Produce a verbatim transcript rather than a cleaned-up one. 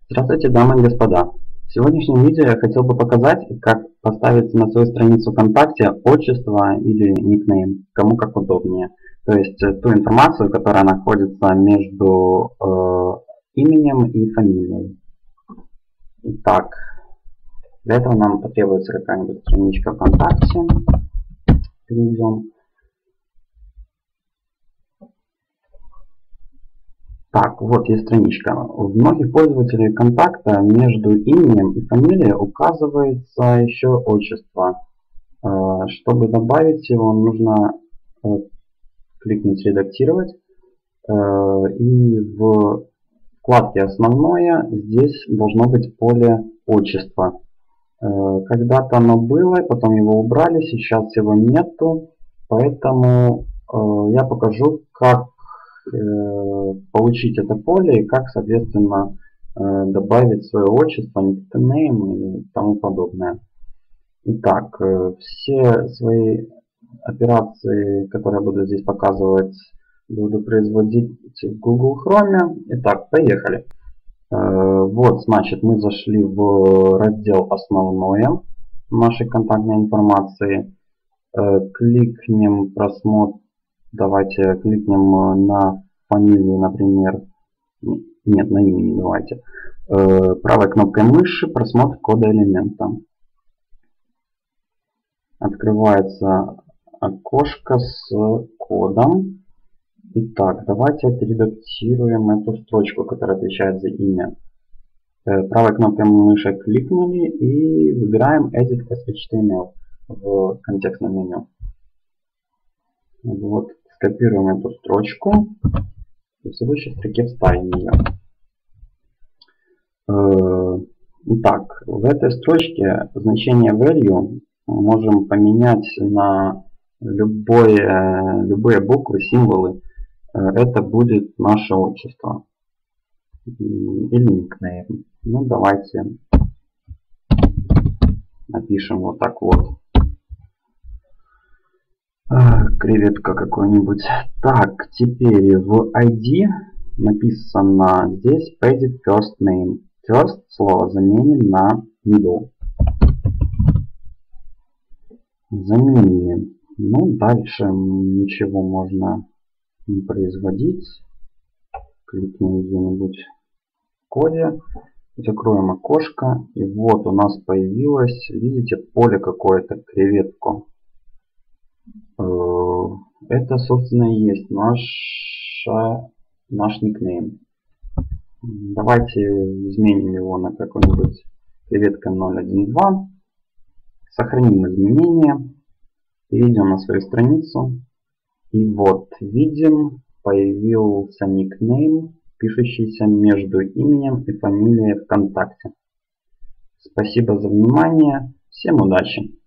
Здравствуйте, дамы и господа! В сегодняшнем видео я хотел бы показать, как поставить на свою страницу ВКонтакте отчество или никнейм, кому как удобнее. То есть ту информацию, которая находится между э, именем и фамилией. Итак, для этого нам потребуется какая-нибудь страничка ВКонтакте. Перейдем. Так, вот есть страничка. У многих пользователей контакта между именем и фамилией указывается еще отчество. Чтобы добавить его, нужно кликнуть «Редактировать». И в вкладке «Основное» здесь должно быть поле «Отчество». Когда-то оно было, потом его убрали, сейчас его нету. Поэтому я покажу, как получить это поле и как, соответственно, добавить свое отчество, никнейм и тому подобное. Итак, все свои операции, которые я буду здесь показывать, буду производить в Google Chrome. Итак, поехали. Вот, значит, мы зашли в раздел «Основное» нашей контактной информации. Кликнем просмотр. Давайте кликнем на фамилию, например. Нет, на имени давайте. Правой кнопкой мыши просмотр кода элемента. Открывается окошко с кодом. Итак, давайте отредактируем эту строчку, которая отвечает за имя. Правой кнопкой мыши кликнули и выбираем Edit эс эйч ти эм эл в контекстном меню. Вот, скопируем эту строчку и в следующей строке вставим ее. Итак, в этой строчке значение value можем поменять на любое, любые буквы, символы. Это будет наше отчество или никнейм. Ну, давайте напишем вот так вот. Креветка какой-нибудь. Так, теперь в ай ди написано здесь Padded First Name. First слово заменим на middle. Заменили. Ну, дальше ничего можно не производить. Кликнем где-нибудь в коде. Закроем окошко. И вот у нас появилось, видите, поле какое-то, креветку. Это, собственно, и есть наш, наш никнейм. Давайте изменим его на какой-нибудь креветка ноль один два. Сохраним изменения. Перейдем на свою страницу. И вот, видим, появился никнейм, пишущийся между именем и фамилией ВКонтакте. Спасибо за внимание. Всем удачи!